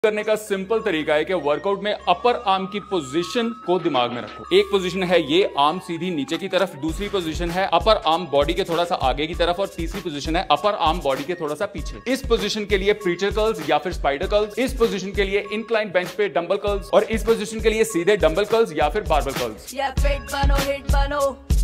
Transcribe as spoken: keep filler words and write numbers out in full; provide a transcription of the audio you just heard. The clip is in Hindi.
करने का सिंपल तरीका है कि वर्कआउट में अपर आर्म की पोजीशन को दिमाग में रखो। एक पोजीशन है ये आर्म सीधी नीचे की तरफ, दूसरी पोजीशन है अपर आर्म बॉडी के थोड़ा सा आगे की तरफ और तीसरी पोजीशन है अपर आर्म बॉडी के थोड़ा सा पीछे। इस पोजीशन के लिए प्रीचर कर्ल्स या फिर स्पाइडर कर्ल्स, इस पोजीशन के लिए इंक्लाइन बेंच पे डंबल कर्ल्स और इस पोजीशन के लिए सीधे डंबल कर्ल्स या फिर बारबल कर्ल्स।